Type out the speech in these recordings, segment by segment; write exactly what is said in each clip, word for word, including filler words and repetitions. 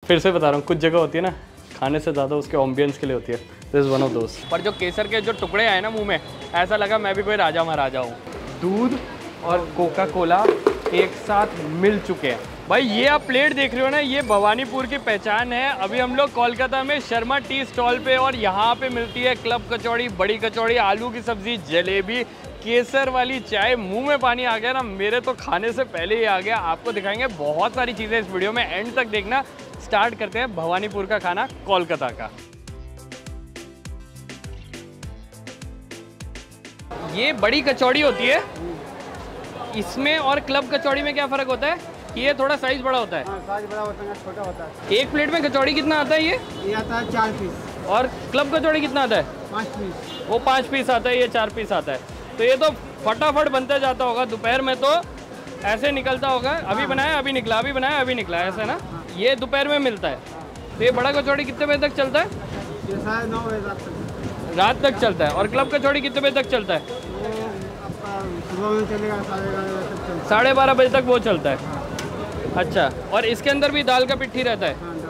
फिर से बता रहा हूँ, कुछ जगह होती है ना खाने से ज़्यादा उसके एम्बियंस के लिए होती है। This is one of those. पर जो केसर के जो टुकड़े आए ना मुंह में, ऐसा लगा मैं भी कोई राजा महाराजा हूँ। दूध और कोका कोला एक साथ मिल चुके हैं। भाई ये आप प्लेट देख रहे हो ना, ये भवानीपुर की पहचान है। अभी हम लोग कोलकाता में शर्मा टी स्टॉल पे, और यहाँ पे मिलती है क्लब कचौड़ी, बड़ी कचौड़ी, आलू की सब्जी, जलेबी, केसर वाली चाय। मुंह में पानी आ गया ना मेरे तो, खाने से पहले ही आ गया। आपको दिखाएंगे बहुत सारी चीज़ें इस वीडियो में, एंड तक देखना। स्टार्ट करते हैं भवानीपुर का खाना कोलकाता का। ये बड़ी कचौड़ी होती है, इसमें और क्लब कचौड़ी में क्या फ़र्क होता है? ये थोड़ा साइज बड़ा होता है। हाँ, साइज बड़ा होता है, छोटा होता है। एक प्लेट में कचौड़ी कितना आता है? ये ये आता है चार पीस। और क्लब कचौड़ी कितना आता है? पाँच पीस। वो पाँच पीस आता है, ये चार पीस आता है। तो ये तो फटाफट बनता जाता होगा। दोपहर में तो ऐसे निकलता होगा, अभी बनाया अभी निकला, अभी बनाया अभी निकला, ऐसा ना। ये दोपहर में मिलता है। तो ये बड़ा कचौड़ी कितने बजे तक चलता है? ये साढ़े नौ बजे तक रात तक चलता है। और क्लब कचौड़ी कितने बजे तक चलता है? सुबह में चलेगा, साढ़े ग्यारह बजे तक चलता है। साढ़े बारह बजे तक वो चलता है। अच्छा, और इसके अंदर भी दाल का पिट्ठी रहता है। हाँ,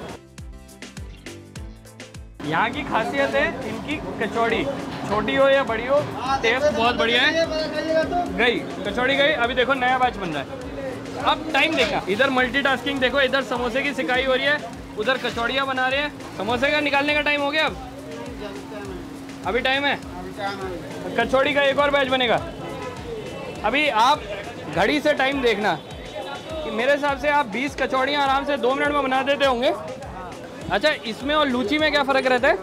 यहाँ की खासियत है इनकी कचौड़ी, छोटी हो या बड़ी हो, टेस्ट बहुत बढ़िया है। गई कचौड़ी गई। अभी देखो नया बैच बन रहा है। अब टाइम देखा, इधर मल्टीटास्किंग देखो, इधर समोसे की सिकाई हो रही है, उधर कचौड़ियाँ बना रहे हैं। समोसे का निकालने का टाइम हो गया, अब अभी टाइम है। कचौड़ी का एक और बैच बनेगा। अभी आप घड़ी से टाइम देखना कि मेरे हिसाब से आप बीस कचौड़ियाँ आराम से दो मिनट में बना देते होंगे। अच्छा, इसमें और लूची में क्या फ़र्क रहता है?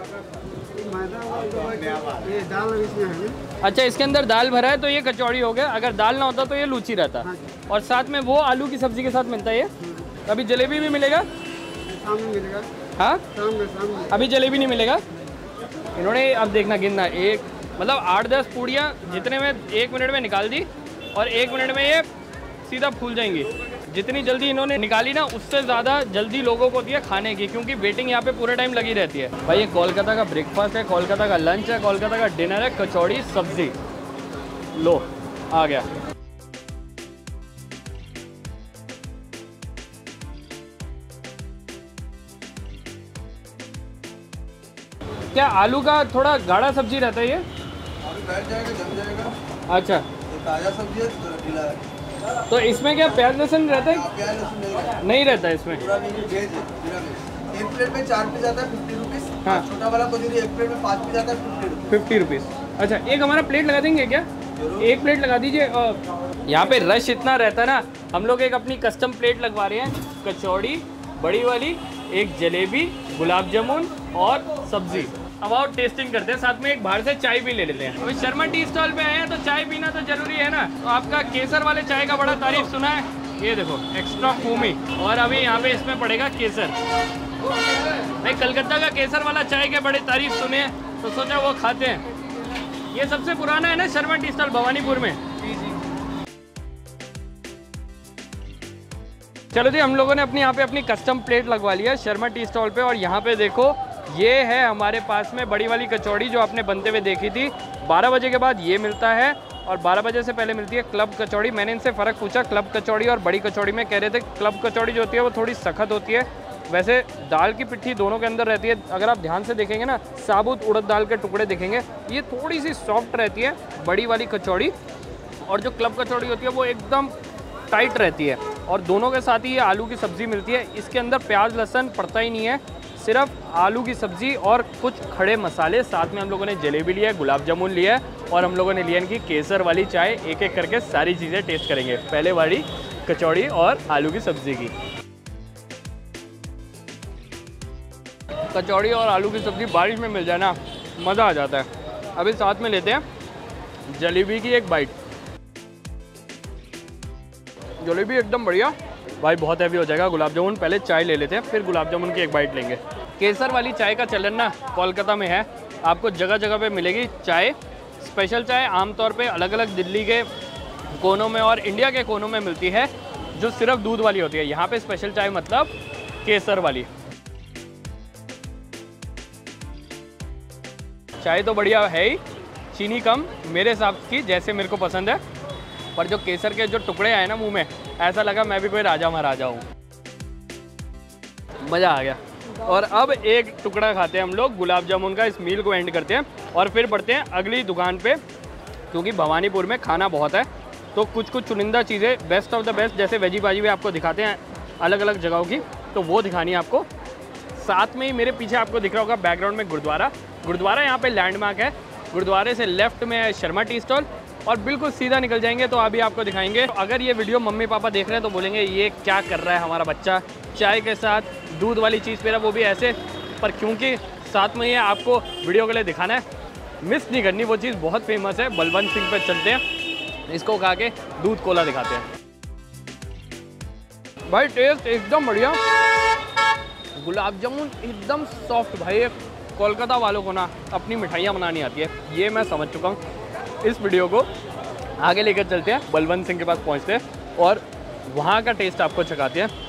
ये दाल इसमें है। अच्छा, इसके अंदर दाल भरा है तो ये कचौड़ी हो गया। अगर दाल ना होता तो ये लूची रहता। हाँ, और साथ में वो आलू की सब्जी के साथ मिलता है ये। अभी जलेबी भी मिलेगा, शाम में मिलेगा। हाँ शाम में, शाम में। अभी जलेबी नहीं मिलेगा। इन्होंने अब देखना गिनना, एक मतलब आठ दस पूड़ियाँ जितने में एक मिनट में निकाल दी, और एक मिनट में ये सीधा फूल जाएंगी। जितनी जल्दी इन्होंने निकाली ना, उससे ज़्यादा जल्दी लोगों को दिया खाने की, क्योंकि वेटिंग यहाँ पे पूरे टाइम लगी रहती है। भाई ये कोलकाता का ब्रेकफास्ट है, कोलकाता का लंच है, कोलकाता का डिनर है, कचौड़ी सब्जी। लो आ गया। क्या आलू का थोड़ा गाढ़ा सब्जी रहता है ये? आलू बैठ जाएगा, जम जाएगा। अच्छा, ये ताज़ा सब्जी है, तो ढीला है। तो इसमें क्या प्याज लहसुन रहता है? प्याज लहसुन नहीं रहता। नहीं रहता है इसमें। पूरा नहीं, वेज है, बिना वेज। एक प्लेट में चार पीस आता है, फिफ्टी रुपीज़। हाँ। छोटा वाला को दीजिए, एक प्लेट में पाँच पीस आता है, फिफ्टी रुपीज़। Fifty rupees. अच्छा, एक हमारा प्लेट लगा देंगे क्या? एक प्लेट लगा दीजिए। यहाँ पे रश इतना रहता है ना, हम लोग एक अपनी कस्टम प्लेट लगवा रहे हैं। कचौड़ी बड़ी वाली, एक जलेबी, गुलाब जामुन और सब्जी। अब आओ टेस्टिंग करते हैं, साथ में एक बाहर से चाय भी ले लेते हैं। अभी शर्मा टी स्टॉल पे आए हैं तो चाय पीना तो जरूरी है ना। तो आपका केसर वाले चाय का बड़ा तारीफ सुना है, ये देखो एक्स्ट्रा फूमी। और अभी यहाँ पे इसमें पड़ेगा केसर। भाई कलकत्ता का केसर वाला चाय के बड़े तारीफ सुने हैं, तो सोचा वो खाते हैं। ये सबसे पुराना है ना शर्मा टी स्टॉल भवानीपुर में। चलो जी, हम लोगों ने अपनी यहाँ पे अपनी कस्टम प्लेट लगवा लिया शर्मा टी स्टॉल पे। और यहाँ पे देखो, ये है हमारे पास में बड़ी वाली कचौड़ी जो आपने बनते हुए देखी थी। बारह बजे के बाद ये मिलता है, और बारह बजे से पहले मिलती है क्लब कचौड़ी। मैंने इनसे फ़र्क पूछा क्लब कचौड़ी और बड़ी कचौड़ी में, कह रहे थे क्लब कचौड़ी जो होती है वो थोड़ी सख्त होती है। वैसे दाल की पिट्ठी दोनों के अंदर रहती है। अगर आप ध्यान से देखेंगे ना, साबुत उड़द दाल के टुकड़े दिखेंगे। ये थोड़ी सी सॉफ्ट रहती है बड़ी वाली कचौड़ी, और जो क्लब कचौड़ी होती है वो एकदम टाइट रहती है। और दोनों के साथ ही ये आलू की सब्ज़ी मिलती है। इसके अंदर प्याज लहसुन पड़ता ही नहीं है, सिर्फ आलू की सब्ज़ी और कुछ खड़े मसाले। साथ में हम लोगों ने जलेबी लिया है, गुलाब जामुन लिया है, और हम लोगों ने लिया इनकी केसर वाली चाय। एक एक करके सारी चीज़ें टेस्ट करेंगे। पहले वाली कचौड़ी और आलू की सब्ज़ी की। कचौड़ी और आलू की सब्ज़ी बारिश में मिल जाए ना, मज़ा आ जाता है। अभी साथ में लेते हैं जलेबी की एक बाइट। जलेबी एकदम बढ़िया भाई, बहुत हैवी हो जाएगा गुलाब जामुन। पहले चाय ले लेते हैं, फिर गुलाब जामुन की एक बाइट लेंगे। केसर वाली चाय का चलन ना कोलकाता में है, आपको जगह जगह पे मिलेगी चाय। स्पेशल चाय आमतौर पे अलग अलग दिल्ली के कोनों में और इंडिया के कोनों में मिलती है, जो सिर्फ दूध वाली होती है। यहाँ पे स्पेशल चाय मतलब केसर वाली। चाय तो बढ़िया है ही, चीनी कम मेरे हिसाब की, जैसे मेरे को पसंद है। पर जो केसर के जो टुकड़े आए ना मुंह में, ऐसा लगा मैं भी कोई राजा महाराजा हूँ। मज़ा आ गया। और अब एक टुकड़ा खाते हैं हम लोग गुलाब जामुन का, इस मील को एंड करते हैं और फिर बढ़ते हैं अगली दुकान पे, क्योंकि भवानीपुर में खाना बहुत है तो कुछ कुछ चुनिंदा चीज़ें बेस्ट ऑफ द बेस्ट जैसे वेजी भाजी भी आपको दिखाते हैं अलग अलग जगहों की, तो वो दिखानी है आपको। साथ में ही मेरे पीछे आपको दिख रहा होगा बैकग्राउंड में गुरुद्वारा। गुरुद्वारा यहाँ पे लैंडमार्क है। गुरुद्वारे से लेफ्ट में है शर्मा टी स्टॉल और बिल्कुल सीधा निकल जाएंगे तो अभी आपको दिखाएंगे। तो अगर ये वीडियो मम्मी पापा देख रहे हैं तो बोलेंगे ये क्या कर रहा है हमारा बच्चा, चाय के साथ दूध वाली चीज़ पी रहा है, वो भी ऐसे। पर क्योंकि साथ में ये आपको वीडियो के लिए दिखाना है, मिस नहीं करनी, वो चीज़ बहुत फेमस है। बलवंत सिंह पे चलते हैं, इसको खा के दूध कोला दिखाते हैं। भाई टेस्ट एकदम बढ़िया, गुलाब जामुन एकदम सॉफ्ट। भाई कोलकाता वालों को ना अपनी मिठाइयाँ बनानी आती है, ये मैं समझ चुका हूँ। इस वीडियो को आगे लेकर चलते हैं, बलवंत सिंह के पास पहुँचते हैं और वहाँ का टेस्ट आपको चखाते हैं।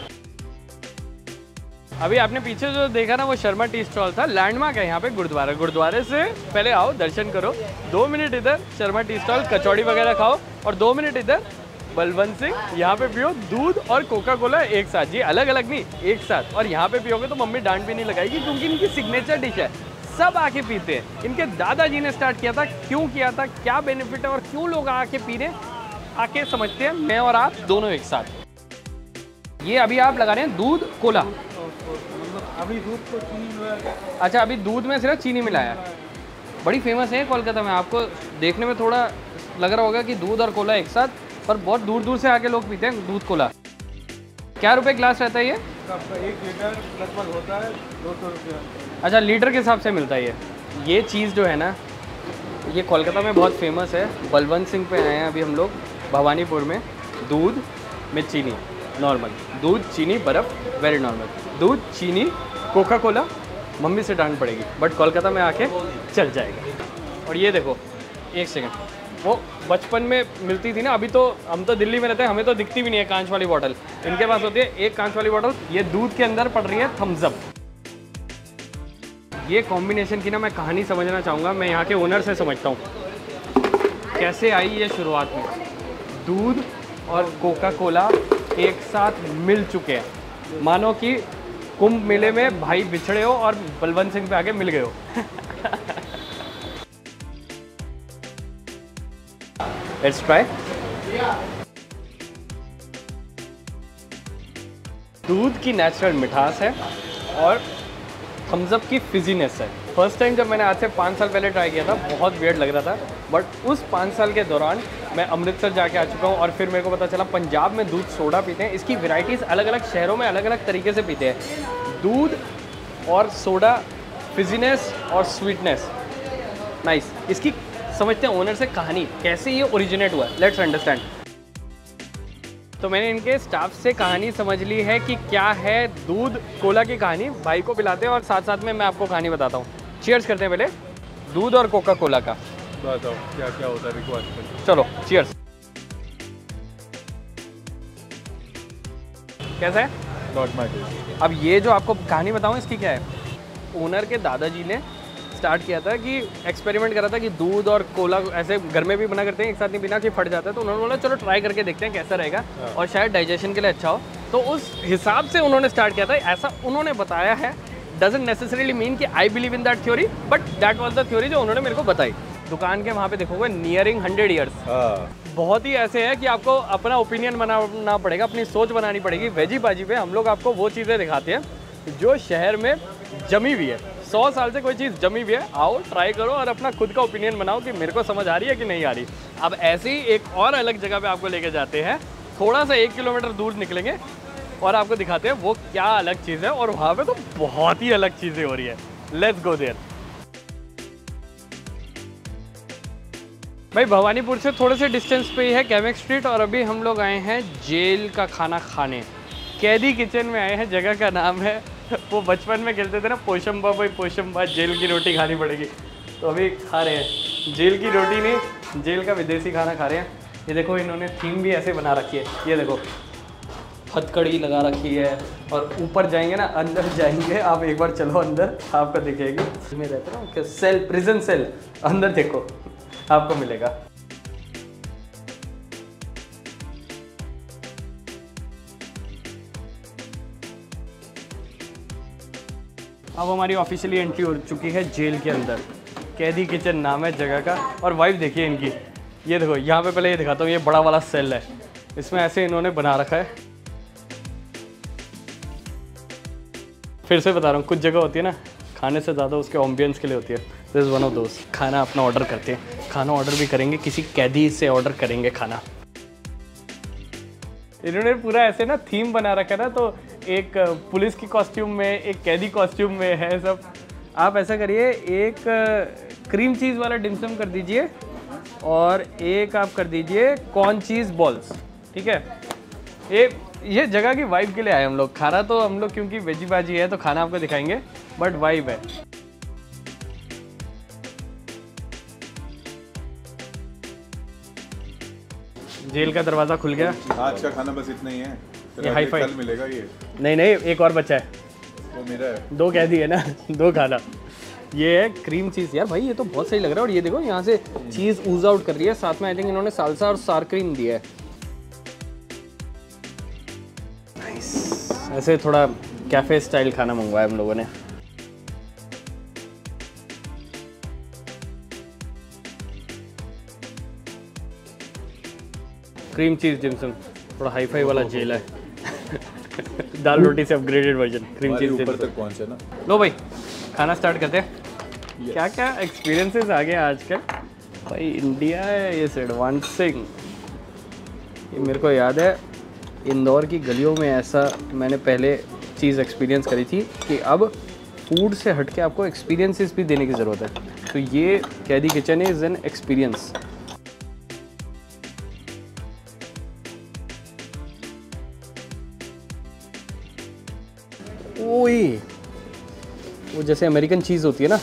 अभी आपने पीछे जो देखा ना वो शर्मा टी स्टॉल था, लैंडमार्क है यहाँ पे गुरुद्वारा। गुरुद्वारे से पहले आओ, दर्शन करो, दो मिनट इधर शर्मा टी स्टॉल कचौड़ी वगैरह खाओ और दो मिनट इधर बलवंत सिंह, यहाँ पे पियो दूध और कोका कोला एक साथ। जी अलग अलग नहीं, एक साथ। और यहाँ पे पियोगे तो मम्मी डांट भी नहीं लगाएगी क्योंकि इनकी सिग्नेचर डिश है, सब आके पीते हैं। इनके दादाजी ने स्टार्ट किया था, क्यों किया था, क्या बेनिफिट है और क्यों लोग आके पी रहे हैं, आके समझते हैं मैं और आप दोनों एक साथ। ये अभी आप लगा रहे हैं दूध कोला, अभी दूध को चीनी। अच्छा अभी दूध में सिर्फ चीनी मिलाया है। बड़ी फेमस है कोलकाता में, आपको देखने में थोड़ा लग रहा होगा कि दूध और कोला एक साथ, पर बहुत दूर दूर से आके लोग पीते हैं दूध कोला। क्या रुपए ग्लास रहता है ये? एक लीटर लगभग होता है दो सौ रुपया। अच्छा लीटर के हिसाब से मिलता है ये। ये चीज़ जो है ना ये कोलकाता में बहुत फेमस है। बलवंत सिंह पे आए हैं अभी हम लोग भवानीपुर में। दूध में चीनी नॉर्मल, दूध चीनी बर्फ़ वेरी नॉर्मल, दूध चीनी कोका कोला मम्मी से डांट पड़ेगी, बट कोलकाता में आके चल जाएगा। और ये देखो एक सेकंड, वो बचपन में मिलती थी ना, अभी तो हम तो दिल्ली में रहते हैं, हमें तो दिखती भी नहीं है कांच वाली बॉटल, इनके पास होती है एक कांच वाली बॉटल। ये दूध के अंदर पड़ रही है थम्स अप। ये कॉम्बिनेशन की ना मैं कहानी समझना चाहूँगा, मैं यहाँ के ओनर से समझता हूँ कैसे आई ये शुरुआत में। दूध और कोका कोला एक साथ मिल चुके हैं, मानो कि कुंभ मेले में भाई बिछड़े हो और बलवंत सिंह पे आके मिल गए हो। Let's try. दूध की नेचुरल मिठास है और थम्स अप की फिजीनेस है। फर्स्ट टाइम जब मैंने आज से पाँच साल पहले ट्राई किया था बहुत वियर्ड लग रहा था, बट उस पाँच साल के दौरान मैं अमृतसर जाके आ चुका हूँ और फिर मेरे को पता चला पंजाब में दूध सोडा पीते हैं। इसकी वैरायटीज़ अलग अलग शहरों में अलग अलग तरीके से पीते हैं। दूध और सोडा, फिजीनेस और स्वीटनेस, नाइस। इसकी समझते हैं ओनर से कहानी, कैसे ये ओरिजिनेट हुआ, लेट्स अंडरस्टैंड। तो मैंने इनके स्टाफ से कहानी समझ ली है कि क्या है दूध कोला की कहानी। भाई को पिलाते हैं और साथ साथ में मैं आपको कहानी बताता हूँ। चीयर्स करते हैं पहले दूध और कोका कोला का। बताओ क्या क्या होता है रिक्वेस्ट। चलो चीयर्स। कैसा है? Not my taste. अब ये जो आपको कहानी बताऊँ इसकी क्या है, ओनर के दादाजी ने स्टार्ट किया था कि एक्सपेरिमेंट करा था कि दूध और कोला ऐसे घर में भी बना करते हैं एक साथ नहीं पीना कि फट जाता है, तो उन्होंने बोला चलो ट्राई करके देखते हैं कैसा रहेगा और शायद डाइजेशन के लिए अच्छा हो, तो उस हिसाब से उन्होंने स्टार्ट किया था। ऐसा उन्होंने बताया है, डजंट नेसेसरीली मीन कि I believe in that theory, but that was the theory जो उन्होंने मेरे को बताई। दुकान के वहाँ पे देखोगे नियरिंग हंड्रेड ईयर्स। बहुत ही ऐसे है कि आपको अपना ओपिनियन बनाना पड़ेगा, अपनी सोच बनानी पड़ेगी। वेजी बाजी पे हम लोग आपको वो चीज़ें दिखाते हैं जो शहर में जमी हुई है, सौ साल से कोई चीज़ जमी हुई है। आओ ट्राई करो और अपना खुद का ओपिनियन बनाओ कि मेरे को समझ आ रही है कि नहीं आ रही। अब ऐसे ही एक और अलग जगह पे आपको लेके जाते हैं, थोड़ा सा एक किलोमीटर दूर निकलेंगे और आपको दिखाते हैं वो क्या अलग चीज़ है, और वहाँ पे तो बहुत ही अलग चीज़ें हो रही है। Let's go there. भाई भवानीपुर से थोड़े से डिस्टेंस पे ही है कैमेक स्ट्रीट, और अभी हम लोग आए हैं जेल का खाना खाने। कैदी किचन में आए हैं, जगह का नाम है, वो बचपन में खेलते थे ना पोशंबा भाई पोशंबा, जेल की रोटी खानी पड़ेगी, तो अभी खा रहे हैं। जेल की रोटी नहीं, जेल का विदेशी खाना खा रहे हैं। ये देखो इन्होंने थीम भी ऐसे बना रखी है, ये देखो हथकड़ी लगा रखी है, और ऊपर जाएंगे ना, अंदर जाएंगे आप, एक बार चलो अंदर आपको दिखेगी। इसमें रहता है ना सेल, प्रिजन सेल, अंदर देखो आपको मिलेगा। अब हमारी ऑफिशियली एंट्री हो चुकी है जेल के अंदर। कैदी किचन नाम है जगह का, और वाइफ देखिए इनकी। ये देखो यहाँ पे पहले ये दिखाता हूँ, ये बड़ा वाला सेल है, इसमें ऐसे इन्होंने बना रखा है। फिर से बता रहा हूँ, कुछ जगह होती है ना खाने से ज़्यादा उसके एम्बियंस के लिए होती है। This is one of those. खाना अपना ऑर्डर करते हैं, खाना ऑर्डर भी करेंगे, किसी कैदी से ऑर्डर करेंगे खाना। इन्होंने पूरा ऐसे ना थीम बना रखा है ना, तो एक पुलिस की कॉस्ट्यूम में, एक कैदी कॉस्ट्यूम में है सब। आप ऐसा करिए, एक क्रीम चीज़ वाला डिमसम कर दीजिए और एक आप कर दीजिए कॉर्न चीज़ बॉल्स, ठीक है। ये ये जगह की वाइब के लिए आए हम लोग। खाना तो हम लोग क्योंकि वेजी बाजी है तो खाना आपको दिखाएंगे, बट वाइब है। जेल का दरवाज़ा खुल गया। आज का खाना बस इतना ही है, ये हाई फाई कल मिलेगा। ये नहीं नहीं, एक और बच्चा है, वो मेरा है। दो कैदी है ना, दो खाना। ये है क्रीम चीज़। यार भाई ये तो बहुत सही लग रहा है। और ये देखो यहाँ से चीज़ ऊज आउट कर रही है, साथ में आई थिंक इन्होंने सालसा और सार क्रीम दिया है। नाइस। ऐसे थोड़ा कैफ़े स्टाइल खाना मंगवाया हम लोगों ने। क्रीम चीज़ डिमसम, थोड़ा हाई फाई वाला जेल है। दाल रोटी से अपग्रेडेड वर्जन क्रीम चीज़ ऊपर तक पहुंचे ना। लो भाई खाना स्टार्ट करते हैं। yes. क्या क्या एक्सपीरियंसेस आ गए आजकल भाई। इंडिया है इस एडवांसिंग। ये मेरे को याद है इंदौर की गलियों में ऐसा मैंने पहले चीज़ एक्सपीरियंस करी थी कि अब फूड से हट के आपको एक्सपीरियंसेस भी देने की ज़रूरत है। तो ये कैदी किचन इज़ एन एक्सपीरियंस। ओए वो जैसे अमेरिकन चीज़ होती है ना,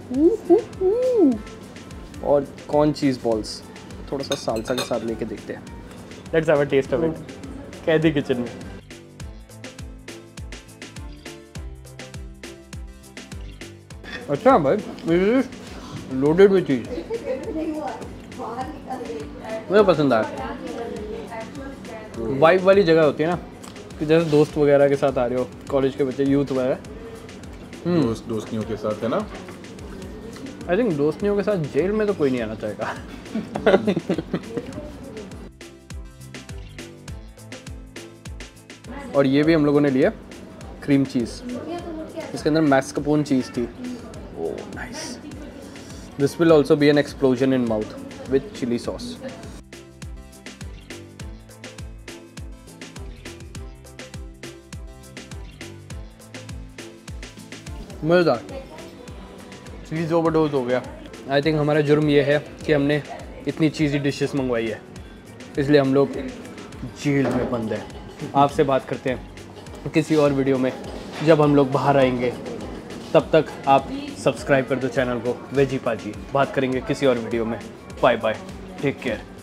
और कॉर्न चीज़ बॉल्स थोड़ा सा सालसा के साथ लेके देखते हैं। Let's have a taste of it Kaidi kitchen में। अच्छा भाई लोडेड हुई चीज़ मुझे पसंद आया। वाइब वाली जगह होती है ना, कि जैसे दोस्त वगैरह के साथ आ रहे हो, कॉलेज के बच्चे, यूथ वगैरह। दोस्त दोस्तियों के साथ है ना। आई थिंक दोस्तियों के साथ जेल में तो कोई नहीं आना चाहेगा। और ये भी हम लोगों ने लिया क्रीम चीज़, इसके अंदर मैस्कपोन चीज़ थी। Oh nice. This will also be an explosion in mouth with chilli sauce. मज़ेदार। चीज़ ओवरडोज हो गया। आई थिंक हमारा जुर्म ये है कि हमने इतनी चीज़ी डिशेस मंगवाई है, इसलिए हम लोग जेल में बंद हैं। आपसे बात करते हैं किसी और वीडियो में, जब हम लोग बाहर आएंगे। तब तक आप सब्सक्राइब कर दो चैनल को वेजी पाजी। बात करेंगे किसी और वीडियो में। Bye bye, take care.